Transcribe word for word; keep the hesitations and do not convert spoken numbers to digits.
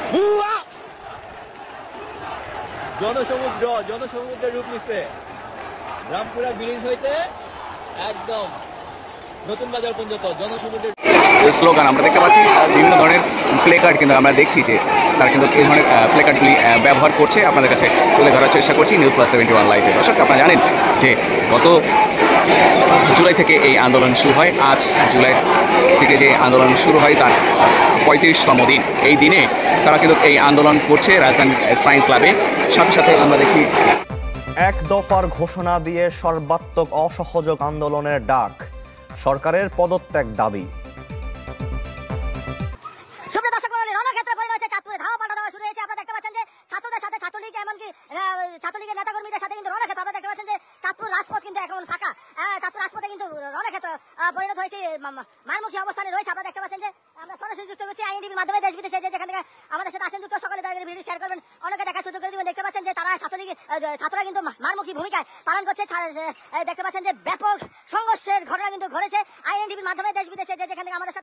জনসমুদ্র জনসমুদ্রের রূপ নিচ্ছে রামপুরা ব্রিজ হইতে একদম নতুন বাজার পর্যন্ত জনসমুদ্রের স্লোগান আমরা দেখতে পাচ্ছি। বিভিন্ন ধরনের প্লে কার্ড কিন্তু আমরা দেখছি যে তারা কিন্তু এই ধরনের প্লে কার্ডগুলি ব্যবহার করছে। আপনাদের কাছে তুলে ধরার চেষ্টা করছি নিউজ প্লাস সেভেন্টি ওয়ান লাইভে। দর্শক, আপনারা জানেন যে গত জুলাই থেকে এই আন্দোলন শুরু হয়। আজ জুলাই থেকে যে আন্দোলন শুরু হয় তার পঁয়ত্রিশতম দিন। এই দিনে তারা কিন্তু এই আন্দোলন করছে রাজধানীর সায়েন্স ক্লাবে। সাথে সাথে আমরা দেখছি এক দফার ঘোষণা দিয়ে সর্বাত্মক অসহযোগ আন্দোলনের ডাক, সরকারের পদত্যাগ দাবি। ছাত্রলীগের নেতাকর্মীদের সাথে কিন্তু রণক্ষেত্র আপনারা দেখতে পাচ্ছেন যে চাঁদপুর রাজপথ কিন্তু এখন ফাঁকা। চাঁদপুর রাজপথে কিন্তু রণক্ষেত্র পরিণত হয়েছে, মারমুখী অবস্থানে রয়েছে। আপনারা দেখতে পাচ্ছেন যে আমরা সরাসরি যুক্ত করছি আইএনডিবির মাধ্যমে দেশ বিদেশে যে যেখান থেকে আমাদের সাথে আছেন যুক্ত সকলে তাদের ভিডিও শেয়ার করবেন, অনেকে দেখার সুযোগ করে দিবেন। দেখতে পাচ্ছেন যে তারা ছাত্রলীগ ছাত্ররা কিন্তু মারমুখী ভূমিকায় পালন করছে। দেখতে পাচ্ছেন যে ব্যাপক সংঘর্ষের ঘটনা কিন্তু ঘটেছে আইএনডিবির মাধ্যমে দেশ বিদেশে যে যেখান থেকে আমাদের